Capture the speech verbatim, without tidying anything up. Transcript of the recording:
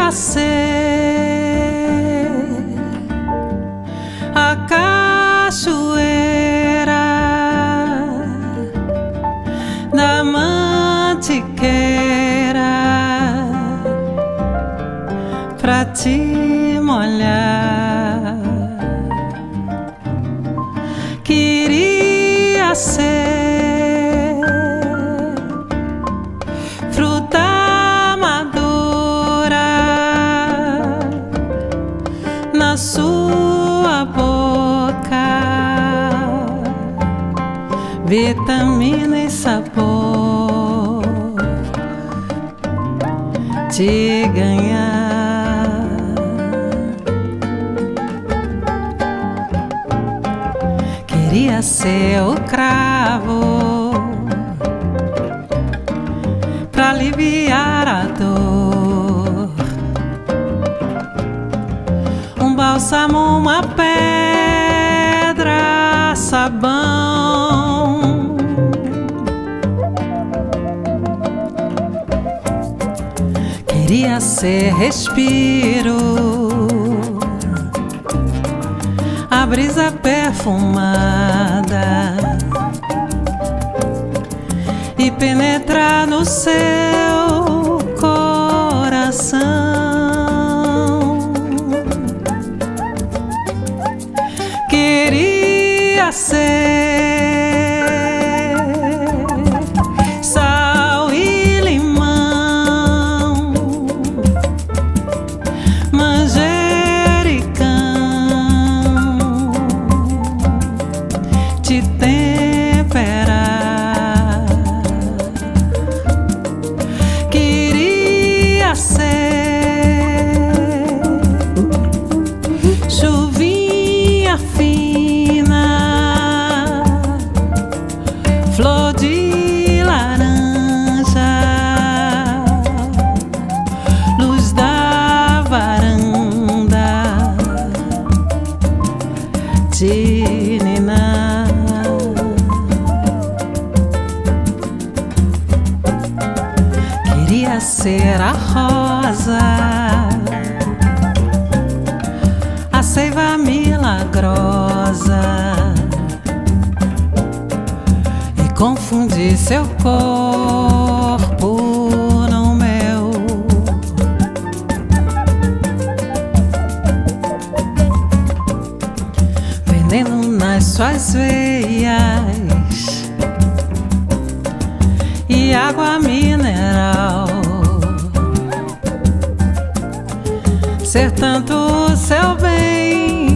Queria ser a cachoeira da mantiqueira pra te molhar. Queria ser fruta madura na sua boca, vitamina e sabor te ganhar. Queria ser o cravo pra aliviar a dor, um bálsamo, uma pedra, sabão. Queria ser respiro, a brisa perfumada e penetrar no seu coração. Queria ser sal e limão, manjericão, te temperar. Queria ser chuvinha fina, flor de laranja, luz da varanda, de ninar. Queria ser a rosa, a seiva milagrosa, e confundir seu corpo no meu. Veneno nas suas veias e água mineral, ser tanto seu bem